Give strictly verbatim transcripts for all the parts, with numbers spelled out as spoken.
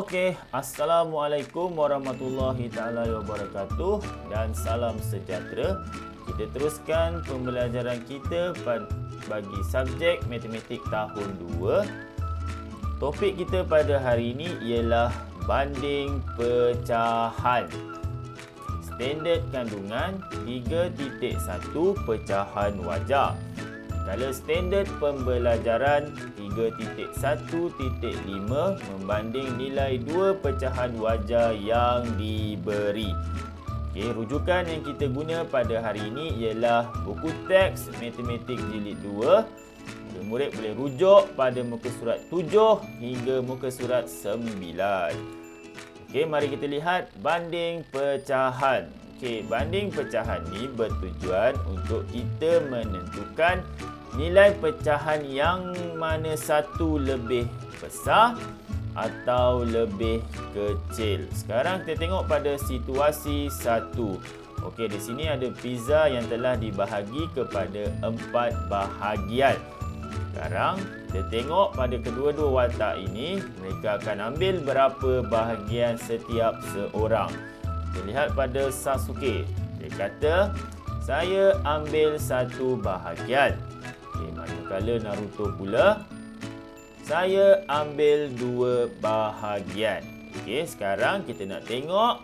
Okey, Assalamualaikum warahmatullahi taala wabarakatuh dan salam sejahtera. Kita teruskan pembelajaran kita bagi subjek matematik tahun dua. Topik kita pada hari ini ialah banding pecahan. Standard kandungan tiga titik satu pecahan wajar. Kalau standard pembelajaran tiga titik satu titik lima membanding nilai dua pecahan wajar yang diberi. Okey, rujukan yang kita guna pada hari ini ialah buku teks matematik jilid dua. Murid boleh rujuk pada muka surat tujuh hingga muka surat sembilan. Okey, mari kita lihat banding pecahan. Okey, banding pecahan ni bertujuan untuk kita menentukan nilai pecahan yang mana satu lebih besar atau lebih kecil. Sekarang kita tengok pada situasi satu. Okey, di sini ada pizza yang telah dibahagi kepada empat bahagian. Sekarang kita tengok pada kedua-dua watak ini, mereka akan ambil berapa bahagian setiap seorang. Kita lihat pada Sasuke. Dia kata, saya ambil satu bahagian. Okay, manakala Naruto pula, saya ambil dua bahagian. Okey, sekarang kita nak tengok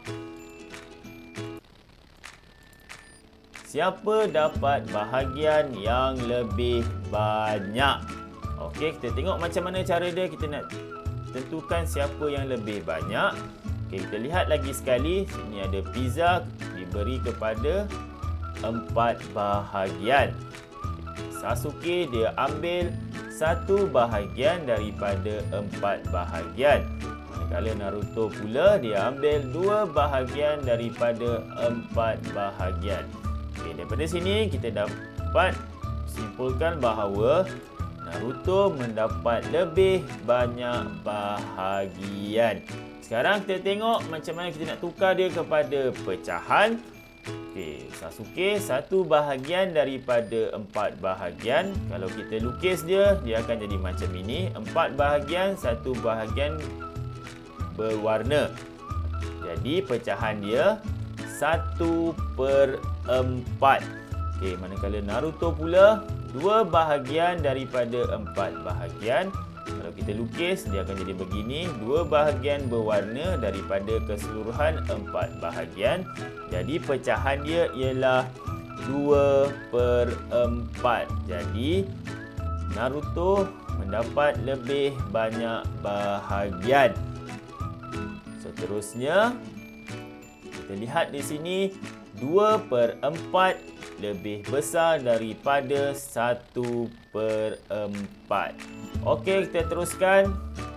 siapa dapat bahagian yang lebih banyak. Okey, kita tengok macam mana cara dia kita nak tentukan siapa yang lebih banyak. Okey, kita lihat lagi sekali. Sini ada pizza diberi kepada empat bahagian. Sasuke dia ambil satu bahagian daripada empat bahagian. Manakala Naruto pula dia ambil dua bahagian daripada empat bahagian. Okey, daripada sini kita dapat simpulkan bahawa Naruto mendapat lebih banyak bahagian. Sekarang kita tengok macam mana kita nak tukar dia kepada pecahan. Okey, Sasuke satu bahagian daripada empat bahagian. Kalau kita lukis dia, dia akan jadi macam ini. Empat bahagian, satu bahagian berwarna. Jadi pecahan dia satu per empat. Okey, manakala Naruto pula dua bahagian daripada empat bahagian. Kalau kita lukis, dia akan jadi begini. Dua bahagian berwarna daripada keseluruhan empat bahagian. Jadi pecahan dia ialah dua per empat. Jadi Naruto mendapat lebih banyak bahagian. Seterusnya, kita lihat di sini dua per empat lebih besar daripada satu per empat. Okey, kita teruskan.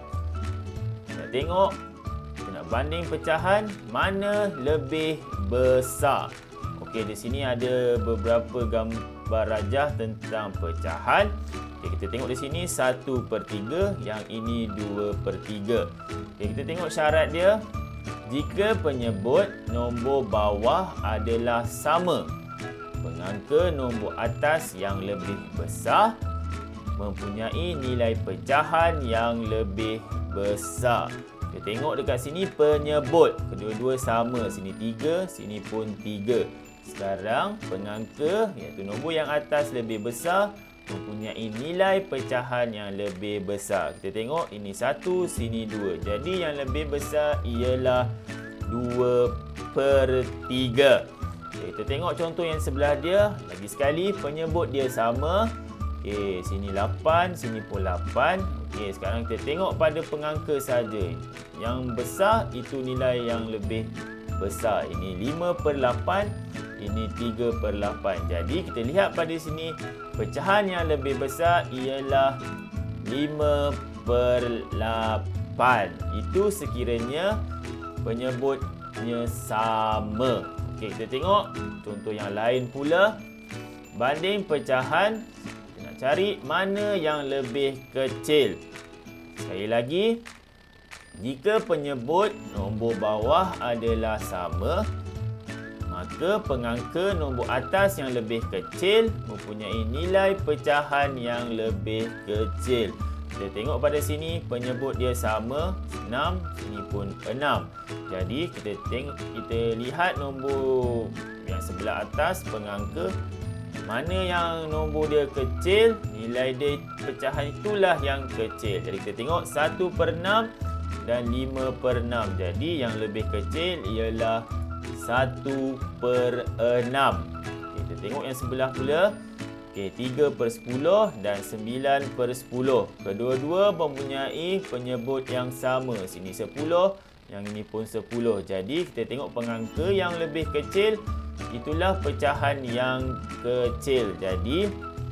Kita tengok, kita nak banding pecahan mana lebih besar. Okey, di sini ada beberapa gambar rajah tentang pecahan. Okey, kita tengok di sini satu per tiga, yang ini dua per tiga. Okey, kita tengok syarat dia. Jika penyebut nombor bawah adalah sama, pengangka nombor atas yang lebih besar mempunyai nilai pecahan yang lebih besar. Kita tengok dekat sini penyebut. Kedua-dua sama. Sini tiga, sini pun tiga. Sekarang pengangka iaitu nombor yang atas lebih besar mempunyai nilai pecahan yang lebih besar. Kita tengok ini satu, sini dua. Jadi yang lebih besar ialah dua per tiga. Okay, kita tengok contoh yang sebelah dia. Lagi sekali penyebut dia sama. Okey, sini lapan, sini pun lapan. Okey, sekarang kita tengok pada pengangka saja. Yang besar itu nilai yang lebih besar. Ini lima per lapan, ini tiga per lapan. Jadi kita lihat pada sini pecahan yang lebih besar ialah lima per lapan. Itu sekiranya penyebutnya sama. Okey, kita tengok contoh yang lain pula. Banding pecahan, kita nak cari mana yang lebih kecil. Sekali lagi, jika penyebut nombor bawah adalah sama, maka pengangka nombor atas yang lebih kecil mempunyai nilai pecahan yang lebih kecil. Kita tengok pada sini penyebut dia sama enam, sini pun enam. Jadi kita tengok, kita lihat nombor yang sebelah atas pengangka, mana yang nombor dia kecil, nilai dia pecahan itulah yang kecil. Jadi kita tengok satu per enam dan lima per enam. Jadi yang lebih kecil ialah satu per enam. Kita tengok yang sebelah pula. Okey, tiga per sepuluh dan sembilan per sepuluh. Kedua-dua mempunyai penyebut yang sama. Sini sepuluh, yang ini pun sepuluh. Jadi kita tengok pengangka yang lebih kecil, itulah pecahan yang kecil. Jadi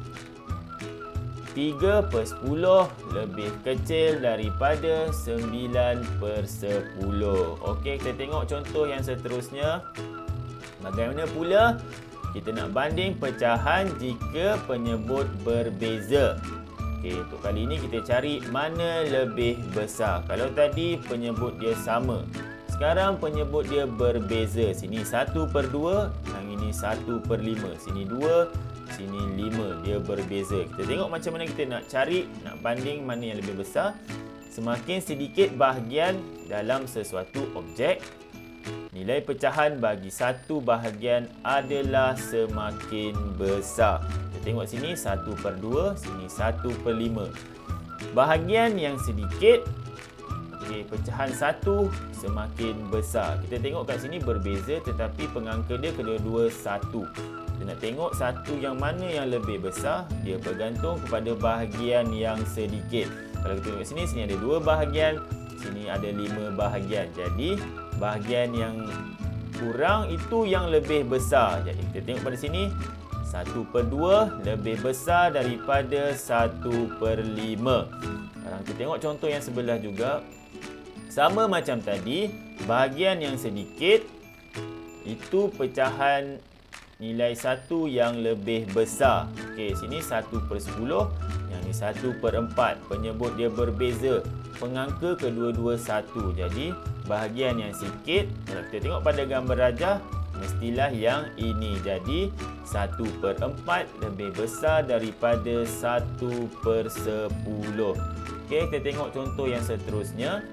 tiga per sepuluh lebih kecil daripada sembilan per sepuluh. Okey, kita tengok contoh yang seterusnya. Bagaimana pula kita nak banding pecahan jika penyebut berbeza? Okey, untuk kali ini kita cari mana lebih besar. Kalau tadi penyebut dia sama, sekarang penyebut dia berbeza. Sini satu per dua, yang ini satu per lima. Sini dua, sini lima. Dia berbeza. Kita tengok macam mana kita nak cari, nak banding mana yang lebih besar. Semakin sedikit bahagian dalam sesuatu objek, nilai pecahan bagi satu bahagian adalah semakin besar. Kita tengok sini satu per dua, sini satu per lima. Bahagian yang sedikit, okay, pecahan satu semakin besar. Kita tengok kat sini berbeza tetapi pengangka dia kedua-dua satu. Kita nak tengok satu yang mana yang lebih besar, dia bergantung kepada bahagian yang sedikit. Kalau kita tengok sini, sini ada dua bahagian, sini ada lima bahagian. Jadi bahagian yang kurang itu yang lebih besar. Jadi kita tengok pada sini, satu per dua lebih besar daripada satu per lima. Sekarang kita tengok contoh yang sebelah juga. Sama macam tadi, bahagian yang sedikit itu pecahan nilai satu yang lebih besar. Okey, sini satu per sepuluh, yang ni satu per empat. Penyebut dia berbeza. Pengangka kedua-dua satu. Jadi bahagian yang sikit, kalau kita tengok pada gambar rajah, mestilah yang ini. Jadi satu per empat lebih besar daripada satu per sepuluh. Okey, kita tengok contoh yang seterusnya.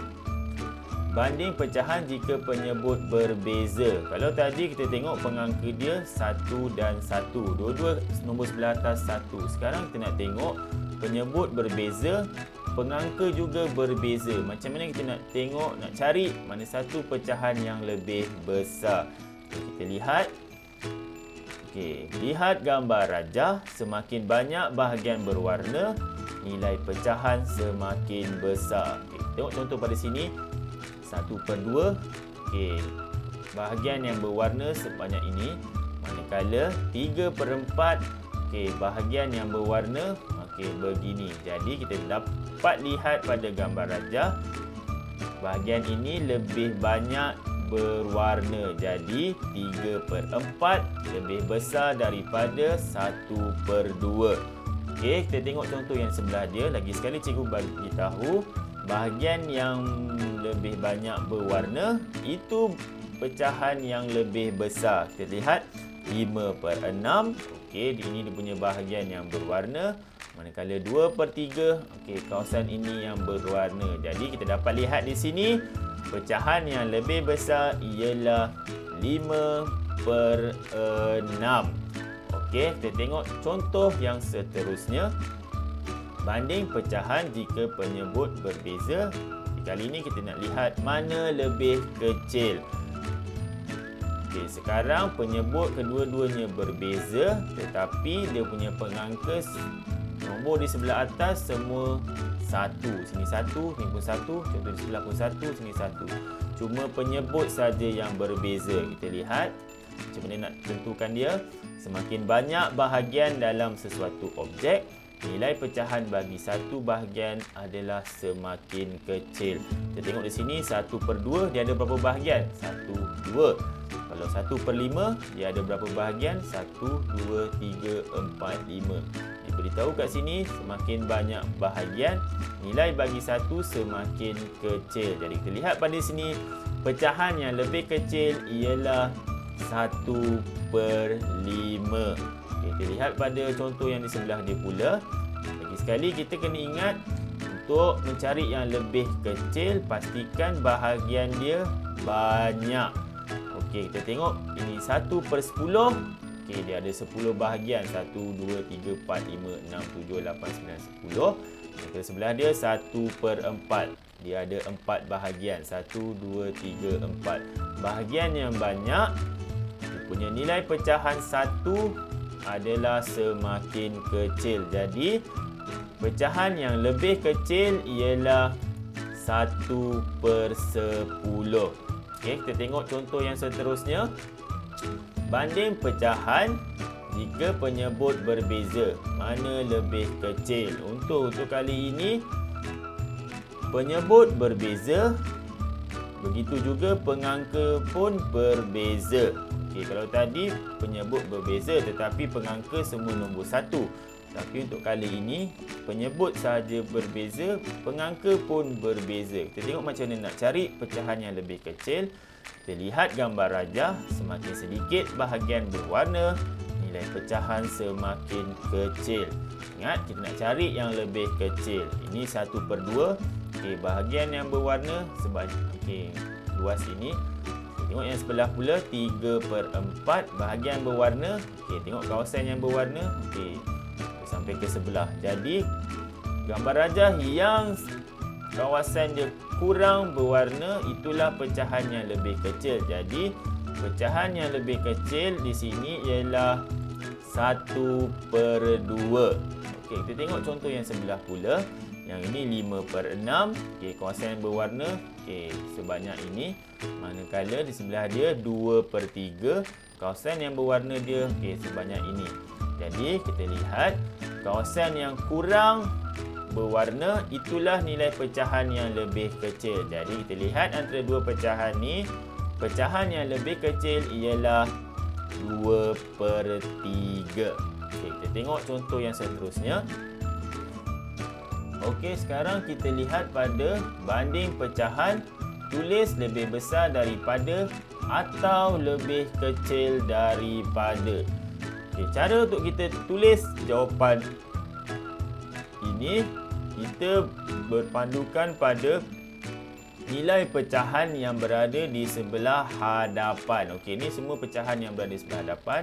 Banding pecahan jika penyebut berbeza. Kalau tadi kita tengok pengangka dia satu dan satu. Dua-dua nombor sebelah atas satu. Sekarang kita nak tengok penyebut berbeza, pengangka juga berbeza. Macam mana kita nak tengok, nak cari mana satu pecahan yang lebih besar? Kita lihat. Okey, lihat gambar rajah. Semakin banyak bahagian berwarna, nilai pecahan semakin besar. Okey, tengok contoh pada sini. satu per dua. Okey, bahagian yang berwarna sebanyak ini. Manakala tiga per empat. Okey, bahagian yang berwarna okey begini. Jadi kita dapat lihat pada gambar rajah, bahagian ini lebih banyak berwarna. Jadi tiga per empat lebih besar daripada satu per dua. Okey, kita tengok contoh yang sebelah dia. Lagi sekali cikgu bagi tahu, bahagian yang lebih banyak berwarna itu pecahan yang lebih besar. Kita lihat lima per enam. Okey, ini dia punya bahagian yang berwarna. Manakala dua per tiga, okey, kawasan ini yang berwarna. Jadi kita dapat lihat di sini pecahan yang lebih besar ialah lima per enam. Okey, kita tengok contoh yang seterusnya. Banding pecahan jika penyebut berbeza. Kali ini kita nak lihat mana lebih kecil. Okey, sekarang penyebut kedua-duanya berbeza tetapi dia punya pengangka nombor di sebelah atas semua satu. Sini satu, sini pun satu, contoh di sebelah pun satu, sini satu. Cuma penyebut saja yang berbeza. Kita lihat macam mana nak tentukan dia. Semakin banyak bahagian dalam sesuatu objek, nilai pecahan bagi satu bahagian adalah semakin kecil. Kita tengok di sini satu per dua, dia ada berapa bahagian? satu, dua. Kalau satu per lima, dia ada berapa bahagian? satu, dua, tiga, empat, lima. Diberitahu kat sini semakin banyak bahagian, nilai bagi satu semakin kecil. Jadi kita lihat pada sini pecahan yang lebih kecil ialah satu per lima. Okay, kita lihat pada contoh yang di sebelah dia pula. Lagi sekali kita kena ingat untuk mencari yang lebih kecil, pastikan bahagian dia banyak. Okey, kita tengok ini satu per sepuluh. Okey, dia ada sepuluh bahagian. satu, dua, tiga, empat, lima, enam, tujuh, lapan, sembilan, sepuluh. Yang sebelah dia satu per empat. Dia ada empat bahagian. satu, dua, tiga, empat. Bahagian yang banyak, dia punya nilai pecahan satu adalah semakin kecil. Jadi, pecahan yang lebih kecil ialah satu per sepuluh. Okey, kita tengok contoh yang seterusnya. Banding pecahan jika penyebut berbeza, mana lebih kecil? Untuk untuk kali ini, penyebut berbeza, begitu juga pengangka pun berbeza. Okey, kalau tadi penyebut berbeza tetapi pengangka semua nombor satu. Tapi untuk kali ini, penyebut sahaja berbeza, pengangka pun berbeza. Kita tengok macam mana nak cari pecahan yang lebih kecil. Kita lihat gambar rajah, semakin sedikit bahagian berwarna, nilai pecahan semakin kecil. Ingat, kita nak cari yang lebih kecil. Ini satu per dua. Okey, bahagian yang berwarna sebanyak, okey, luas ini. Kita tengok yang sebelah pula, tiga per empat. Bahagian berwarna. Okey, tengok kawasan yang berwarna. Okey, sampai ke sebelah. Jadi, gambar rajah yang kawasan dia kurang berwarna, itulah pecahan yang lebih kecil. Jadi, pecahan yang lebih kecil di sini ialah satu per dua. Okey, kita tengok contoh yang sebelah pula. Yang ini lima per enam. Okey, kawasan yang berwarna, okey, sebanyak ini. Manakala di sebelah dia dua per tiga. Kawasan yang berwarna dia, okey, sebanyak ini. Jadi, kita lihat kawasan yang kurang berwarna, itulah nilai pecahan yang lebih kecil. Jadi, kita lihat antara dua pecahan ni, pecahan yang lebih kecil ialah dua per tiga. Okey, kita tengok contoh yang seterusnya. Okey, sekarang kita lihat pada banding pecahan, tulis lebih besar daripada atau lebih kecil daripada. Okey, cara untuk kita tulis jawapan ini, kita berpandukan pada nilai pecahan yang berada di sebelah hadapan. Okey, ini semua pecahan yang berada di sebelah hadapan.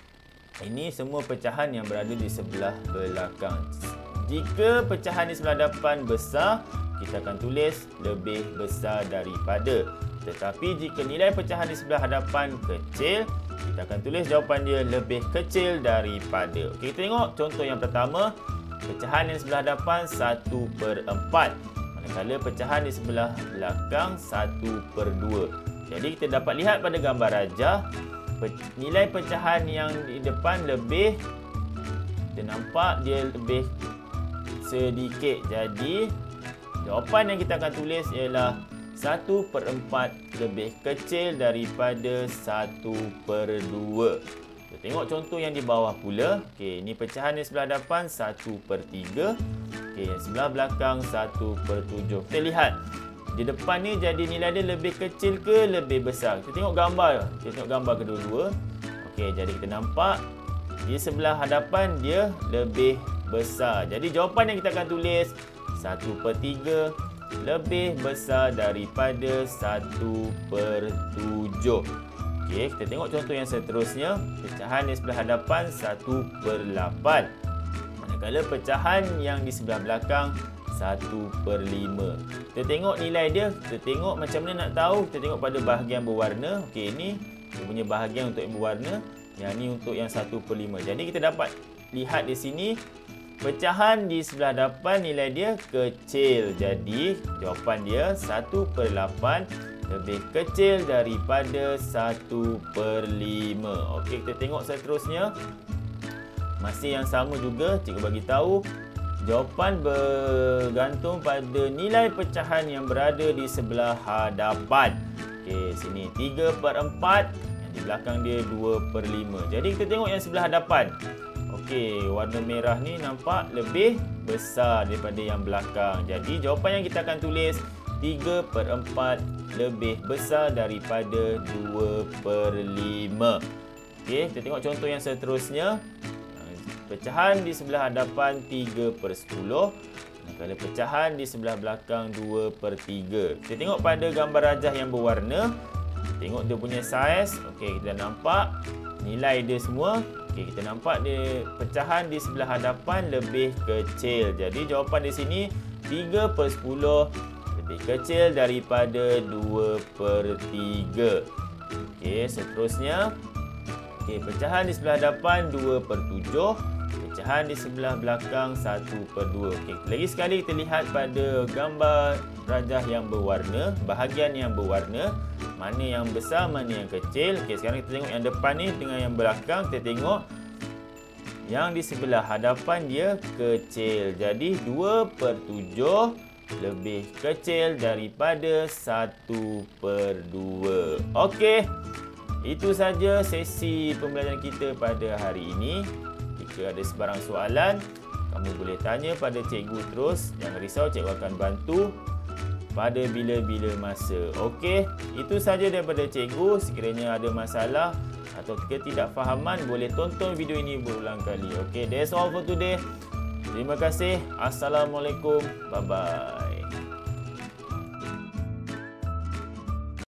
Ini semua pecahan yang berada di sebelah belakang. Jika pecahan di sebelah hadapan besar, kita akan tulis lebih besar daripada. Tetapi jika nilai pecahan di sebelah hadapan kecil, kita akan tulis jawapan dia lebih kecil daripada. Okey, kita tengok contoh yang pertama. Pecahan yang sebelah hadapan satu per empat. Manakala pecahan di sebelah belakang satu per dua. Jadi kita dapat lihat pada gambar rajah, nilai pecahan yang di depan lebih, kita nampak dia lebih sedikit. Jadi jawapan yang kita akan tulis ialah satu per empat lebih kecil daripada satu per dua. Kita tengok contoh yang di bawah pula. Okey, ini pecahan di sebelah hadapan satu per tiga. Okey, yang sebelah belakang satu per tujuh. Kita lihat di depan ni jadi nilai dia lebih kecil ke lebih besar. Kita tengok gambar. Kita tengok gambar kedua-dua. Okey, jadi kita nampak di sebelah hadapan dia lebih besar. Jadi jawapan yang kita akan tulis satu per tiga lebih besar daripada satu per tujuh. Okey, kita tengok contoh yang seterusnya. Pecahan di sebelah hadapan satu per lapan. Manakala pecahan yang di sebelah belakang satu per lima. Kita tengok nilai dia. Kita tengok macam mana nak tahu. Kita tengok pada bahagian berwarna. Okey, ini dia punya bahagian untuk yang berwarna. Yang ini untuk yang satu per lima. Jadi kita dapat lihat di sini, pecahan di sebelah hadapan nilai dia kecil. Jadi jawapan dia satu per lapan lebih kecil daripada satu per lima. Okey, kita tengok seterusnya. Masih yang sama juga, cikgu bagi tahu jawapan bergantung pada nilai pecahan yang berada di sebelah hadapan. Okey, sini tiga per empat, yang di belakang dia dua per lima. Jadi kita tengok yang sebelah hadapan. Okey, warna merah ni nampak lebih besar daripada yang belakang. Jadi jawapan yang kita akan tulis tiga per empat lebih besar daripada dua per lima. Okey, kita tengok contoh yang seterusnya. Pecahan di sebelah hadapan tiga per sepuluh. Manakala pecahan di sebelah belakang dua per tiga. Kita tengok pada gambar rajah yang berwarna. Tengok dia punya saiz. Okey, kita nampak nilai dia semua. Okey, kita nampak dia pecahan di sebelah hadapan lebih kecil. Jadi jawapan di sini tiga per sepuluh lebih kecil daripada dua per tiga. Okey, seterusnya. Okey, pecahan di sebelah hadapan dua per tujuh. Pecahan di sebelah belakang satu per dua. Okey, lagi sekali kita lihat pada gambar rajah yang berwarna, bahagian yang berwarna, mana yang besar, mana yang kecil. Okey, sekarang kita tengok yang depan ni dengan yang belakang. Kita tengok yang di sebelah hadapan dia kecil. Jadi dua per tujuh lebih kecil daripada satu per dua. Okey, itu saja sesi pembelajaran kita pada hari ini. Jika ada sebarang soalan, kamu boleh tanya pada cikgu terus. Jangan risau, cikgu akan bantu pada bila-bila masa. Okey, itu saja daripada cikgu. Sekiranya ada masalah atau ketidakfahaman, boleh tonton video ini berulang kali. Okey, that's all for today. Terima kasih. Assalamualaikum. Bye-bye.